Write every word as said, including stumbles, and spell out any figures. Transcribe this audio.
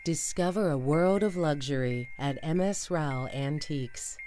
Discover a world of luxury at M S Rao Antiques.